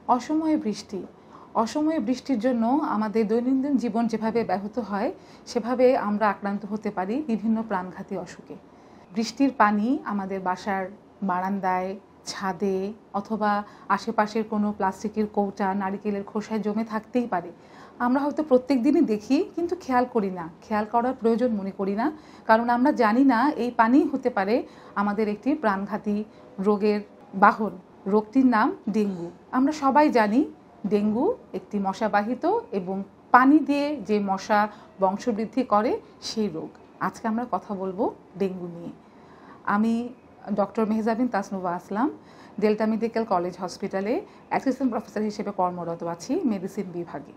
অসময়ে বৃষ্টি অসময়ে বৃষ্টির জন্য আমাদের দৈনন্দিন জীবন যেভাবে ব্যাহত হয় সেভাবে আমরা আক্রান্ত হতে পারি বিভিন্ন প্রাণঘাতী অসুখে। বৃষ্টির পানি আমাদের বাসার বারান্দায়, ছাদে অথবা আশেপাশের কোনো প্লাস্টিকের কৌটা, নারিকেলের খোসায় জমে থাকতেই পারে। আমরা হয়তো প্রত্যেক দিনই দেখি, কিন্তু খেয়াল করি না, খেয়াল করার প্রয়োজন মনে করি না, কারণ আমরা জানি না এই পানি হতে পারে আমাদের একটি প্রাণঘাতী রোগের বাহন। রোগটির নাম ডেঙ্গু। আমরা সবাই জানি ডেঙ্গু একটি মশাবাহিত এবং পানি দিয়ে যে মশা বংশবৃদ্ধি করে সেই রোগ। আজকে আমরা কথা বলবো ডেঙ্গু নিয়ে। আমি doctor Mehjabin Tasnuva Aslam, Delta medical college হসপিটালে অ্যাসিস্ট্যান্ট প্রফেসর হিসেবে কর্মরত আছি মেডিসিন বিভাগে।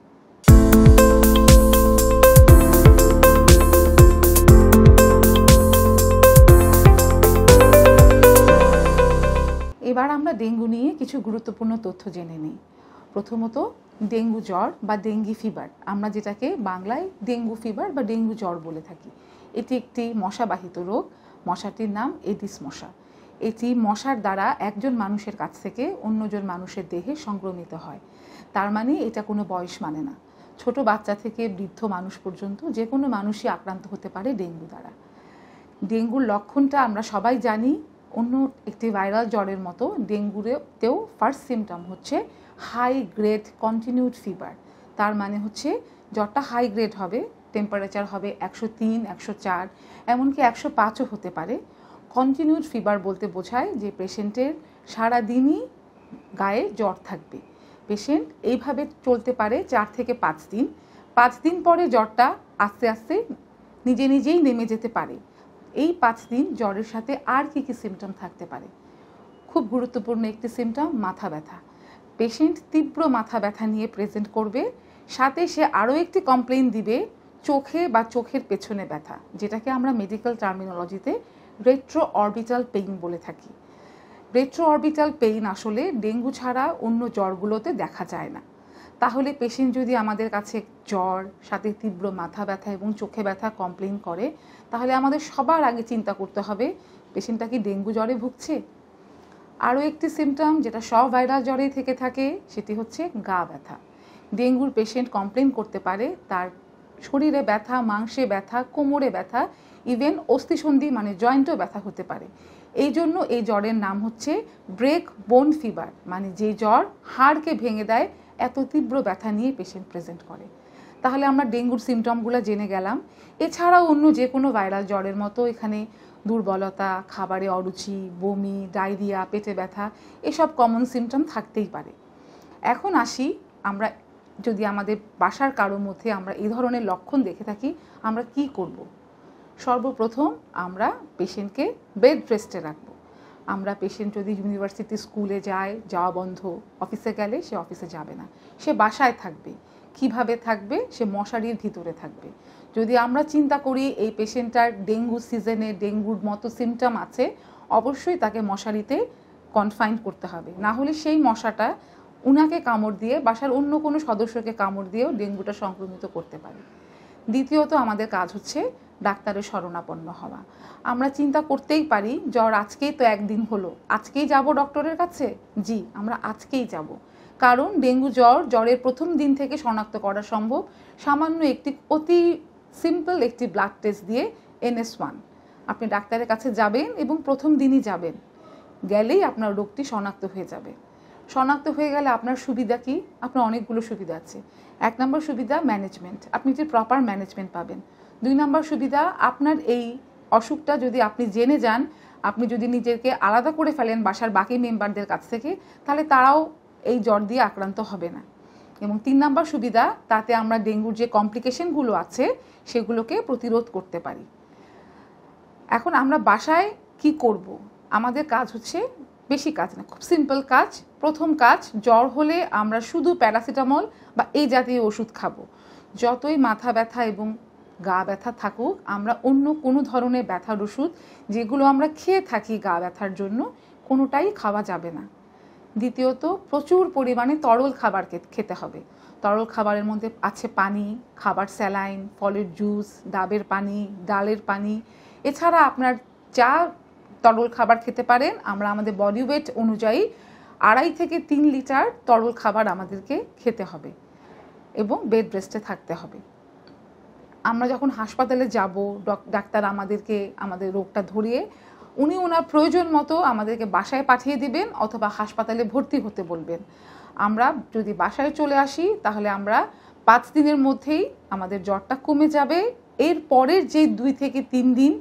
এবার আমরা ডেঙ্গু নিয়ে কিছু গুরুত্বপূর্ণ তথ্য জেনে নিই। প্রথমত, ডেঙ্গু জ্বর বা ডেঙ্গি ফিভার, আমরা যেটাকে বাংলায় ডেঙ্গু ফিভার বা ডেঙ্গু জ্বর বলে থাকি, এটি একটি মশাবাহিত রোগ। মশাটির নাম এডিস মশা। এটি মশার দ্বারা একজন মানুষের কাছ থেকে অন্যজন মানুষের দেহে সংক্রমিত হয়। তার মানে এটা কোনো বয়স মানে না, ছোট বাচ্চা থেকে বৃদ্ধ মানুষ পর্যন্ত যে কোনো মানুষই আক্রান্ত হতে পারে ডেঙ্গু দ্বারা। ডেঙ্গুর লক্ষণটা আমরা সবাই জানি, অন্য একটি ভাইরাল জ্বরের মতো ডেঙ্গুতেও ফার্স্ট সিমটম হচ্ছে হাই গ্রেড কন্টিনিউড ফিভার। তার মানে হচ্ছে জ্বরটা হাই গ্রেড হবে, টেম্পারেচার হবে 103, 104, এমনকি 105ও হতে পারে। কন্টিনিউড ফিভার বলতে বোঝায় যে পেশেন্টের সারাদিনই গায়ে জ্বর থাকবে। পেশেন্ট এইভাবে চলতে পারে 4 থেকে 5 দিন। 5 দিন পরে জ্বরটা আস্তে আস্তে নিজে নিজেই নেমে যেতে পারে। এই 5 দিন জ্বরের সাথে আর কি কি সিমটম থাকতে পারে? খুব গুরুত্বপূর্ণ একটি সিমটম মাথা ব্যথা। পেশেন্ট তীব্র মাথা ব্যথা নিয়ে প্রেজেন্ট করবে, সাথে সে আরও একটি কমপ্লেইন দিবে চোখে বা চোখের পেছনে ব্যথা, যেটাকে আমরা মেডিকেল টার্মিনোলজিতে রেট্রো অরবিটাল পেইন বলে থাকি। রেট্রো অরবিটাল পেইন আসলে ডেঙ্গু ছাড়া অন্য জ্বরগুলোতে দেখা যায় না। তাহলে পেশেন্ট যদি আমাদের কাছে জ্বর সাথে তীব্র মাথা ব্যথা এবং চোখে ব্যথা কমপ্লেইন করে, তাহলে আমাদের সবার আগে চিন্তা করতে হবে পেশেন্টটা কি ডেঙ্গু জ্বরে ভুগছে। আরও একটি সিমটম যেটা সব ভাইরাল জ্বরেই থেকে থাকে, সেটি হচ্ছে গা ব্যথা। ডেঙ্গুর পেশেন্ট কমপ্লেইন করতে পারে তার শরীরে ব্যথা, মাংসে ব্যথা, কোমরে ব্যথা, ইভেন অস্থিসন্ধি মানে জয়েন্টও ব্যথা হতে পারে। এই জন্য এই জ্বরের নাম হচ্ছে ব্রেক বোন ফিভার, মানে যে জ্বর হাড়কে ভেঙে দেয়, এত তীব্র ব্যথা নিয়ে পেশেন্ট প্রেজেন্ট করে। তাহলে আমরা ডেঙ্গুর সিমটমগুলো জেনে গেলাম। এছাড়াও অন্য যে কোনো ভাইরাল জ্বরের মতো এখানে দুর্বলতা, খাবারে অরুচি, বমি, ডায়রিয়া, পেটে ব্যথা, এসব কমন সিমটম থাকতেই পারে। এখন আসি, আমরা যদি আমাদের বাসার কারোর মধ্যে আমরা এই ধরনের লক্ষণ দেখে থাকি, আমরা কি করব? সর্বপ্রথম আমরা পেশেন্টকে বেড রেস্টে রাখবো। আমরা পেশেন্ট যদি ইউনিভার্সিটি, স্কুলে যাওয়া বন্ধ, অফিসে গেলে সে অফিসে যাবে না, সে বাসায় থাকবে। কিভাবে থাকবে? সে মশারির ভিতরে থাকবে। যদি আমরা চিন্তা করি এই পেশেন্টটার ডেঙ্গু সিজনে ডেঙ্গুর মতো সিমটম আছে, অবশ্যই তাকে মশারিতে কনফাইন করতে হবে, না হলে সেই মশাটা উনাকে কামড় দিয়ে বাসার অন্য কোনো সদস্যকে কামড় দিয়েও ডেঙ্গুটা সংক্রমিত করতে পারে। দ্বিতীয়ত আমাদের কাজ হচ্ছে ডাক্তারের শরণাপন্ন হওয়া। আমরা চিন্তা করতেই পারি জ্বর আজকেই তো একদিন হলো, আজকেই যাব ডক্টরের কাছে। জি, আমরা আজকেই যাব, কারণ ডেঙ্গু জ্বরের প্রথম দিন থেকে শনাক্ত করা সম্ভব সামান্য একটি অতি সিম্পল একটি ব্লাড টেস্ট দিয়ে, NS1। আপনি ডাক্তারের কাছে যাবেন এবং প্রথম দিনই যাবেন, গেলেই আপনার রোগটি শনাক্ত হয়ে যাবে। শনাক্ত হয়ে গেলে আপনার সুবিধা কি? আপনার অনেকগুলো সুবিধা আছে। 1 নম্বর সুবিধা ম্যানেজমেন্ট, আপনি যে প্রপার ম্যানেজমেন্ট পাবেন। 2 নম্বর সুবিধা, আপনার এই অসুখটা যদি আপনি জেনে যান, আপনি যদি নিজেকে আলাদা করে ফেলেন বাসার বাকি মেম্বারদের কাছ থেকে, তাহলে তারাও এই জ্বর দিয়ে আক্রান্ত হবে না। এবং 3 নম্বর সুবিধা, তাতে আমরা ডেঙ্গুর যে কমপ্লিকেশনগুলো আছে সেগুলোকে প্রতিরোধ করতে পারি। এখন আমরা বাসায় কি করব? আমাদের কাজ হচ্ছে বেশি কাজ না, খুব সিম্পল কাজ। প্রথম কাজ, জ্বর হলে আমরা শুধু প্যারাসিটামল বা এই জাতীয় ওষুধ খাবো। যতই মাথা ব্যথা এবং গা ব্যথা থাকুক, আমরা অন্য কোনো ধরনের ব্যথার ওষুধ যেগুলো আমরা খেয়ে থাকি গা ব্যথার জন্য, কোনোটাই খাওয়া যাবে না। দ্বিতীয়ত, প্রচুর পরিমাণে তরল খাবার খেতে হবে। তরল খাবারের মধ্যে আছে পানি, খাবার স্যালাইন, ফলের জুস, ডাবের পানি, ডালের পানি। এছাড়া আপনার যা তরল খাবার খেতে পারেন, আমরা আমাদের বডি ওয়েট অনুযায়ী 2.5 থেকে 3 লিটার তরল খাবার আমাদেরকে খেতে হবে এবং বেড রেস্টে থাকতে হবে। আমরা যখন হাসপাতালে যাব, ডাক্তার আমাদেরকে আমাদের রোগটা ধরিয়ে উনি ওনার প্রয়োজন মতো আমাদেরকে বাসায় পাঠিয়ে দিবেন অথবা হাসপাতালে ভর্তি হতে বলবেন। আমরা যদি বাসায় চলে আসি তাহলে আমরা 5 দিনের মধ্যেই আমাদের জ্বরটা কমে যাবে। এর পরের যে 2 থেকে 3 দিন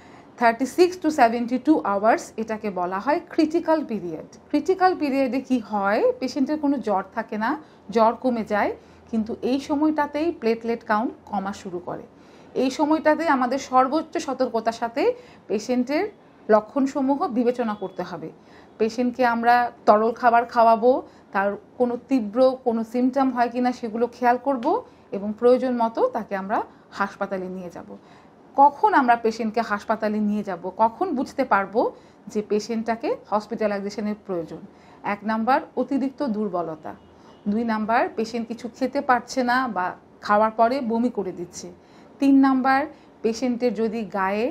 36 to 72 আওয়ার্স এটাকে বলা হয় ক্রিটিক্যাল পিরিয়ড। ক্রিটিক্যাল পিরিয়ডে কি হয়, পেশেন্টের কোনো জ্বর থাকে না, জ্বর কমে যায়, কিন্তু এই সময়টাতেই প্লেটলেট কাউন্ট কমা শুরু করে। এই সময়টাতে আমাদের সর্বোচ্চ সতর্কতার সাথে পেশেন্টের লক্ষণসমূহ বিবেচনা করতে হবে। পেশেন্টকে আমরা তরল খাবার খাওয়াবো, তার কোনো তীব্র কোনো সিমটম হয় কিনা সেগুলো খেয়াল করব এবং প্রয়োজন মতো তাকে আমরা হাসপাতালে নিয়ে যাব। কখন আমরা পেশেন্টকে হাসপাতালে নিয়ে যাব, কখন বুঝতে পারবো যে পেশেন্টটাকে হসপিটালাইজেশনের প্রয়োজন? 1 নাম্বার অতিরিক্ত দুর্বলতা, 2 নাম্বার পেশেন্ট কিছু খেতে পারছে না বা খাওয়ার পরে বমি করে দিচ্ছে, 3 নাম্বার পেশেন্টের যদি গায়ে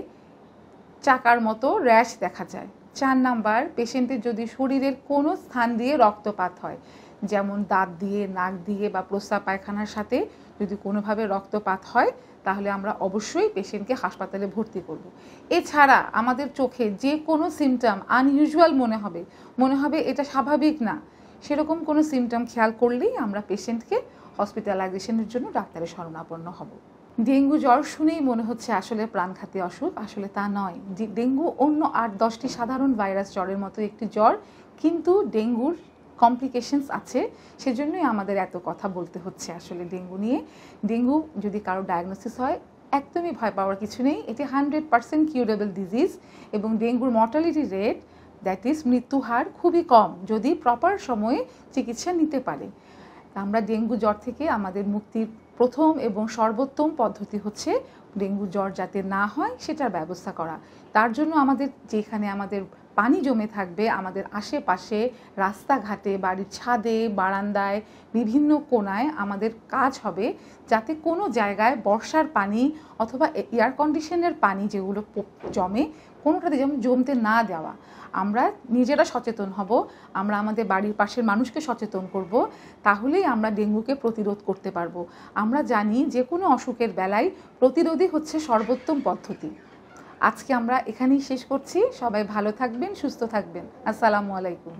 চাকার মতো র্যাশ দেখা যায়, 4 নাম্বার পেশেন্টের যদি শরীরের কোনো স্থান দিয়ে রক্তপাত হয়, যেমন দাঁত দিয়ে, নাক দিয়ে বা প্রস্রাব পায়খানার সাথে যদি কোনোভাবে রক্তপাত হয় তাহলে আমরা অবশ্যই পেশেন্টকে হাসপাতালে ভর্তি করব। এছাড়া আমাদের চোখে যে কোনো সিমটম আনইউজুয়াল মনে হবে এটা স্বাভাবিক না, সেরকম কোনো সিমটম খেয়াল করলেই আমরা পেশেন্টকে হসপিটালাইজেশনের জন্য ডাক্তারের শরণাপন্ন হব। ডেঙ্গু জ্বর শুনেই মনে হচ্ছে আসলে প্রাণঘাতী অসুখ, আসলে তা নয়। ডেঙ্গু অন্য 8-10টি সাধারণ ভাইরাস জ্বরের মতো একটি জ্বর, কিন্তু ডেঙ্গুর কমপ্লিকেশনস আছে, সেজন্যই আমাদের এত কথা বলতে হচ্ছে আসলে ডেঙ্গু নিয়ে। ডেঙ্গু যদি কারো ডায়াগনোসিস হয় একদমই ভয় পাওয়ার কিছু নেই, এটি 100% কিউরেবল ডিজিজ এবং ডেঙ্গুর মর্টালিটি রেট দ্যাট ইজ মৃত্যু হার খুবই কম যদি প্রপার সময়ে চিকিৎসা নিতে পারে। আমরা ডেঙ্গু জ্বর থেকে আমাদের মুক্তির প্রথম এবং সর্বোত্তম পদ্ধতি হচ্ছে ডেঙ্গু জ্বর যাতে না হয় সেটার ব্যবস্থা করা। তার জন্য আমাদের যেখানে আমাদের পানি জমে থাকবে, আমাদের আশেপাশে রাস্তাঘাটে, বাড়ির ছাদে, বারান্দায়, বিভিন্ন কোণায় আমাদের কাজ হবে যাতে কোনো জায়গায় বর্ষার পানি অথবা এয়ার কন্ডিশনের পানি যেগুলো জমে কোনোটাতে যেমন জমতে না দেওয়া। আমরা নিজেরা সচেতন হব, আমরা আমাদের বাড়ির পাশের মানুষকে সচেতন করব, তাহলেই আমরা ডেঙ্গুকে প্রতিরোধ করতে পারবো। আমরা জানি যে কোনো অসুখের বেলায় প্রতিরোধই হচ্ছে সর্বোত্তম পদ্ধতি। আজকে আমরা এখানেই শেষ করছি। সবাই ভালো থাকবেন, সুস্থ থাকবেন। আসসালামু আলাইকুম।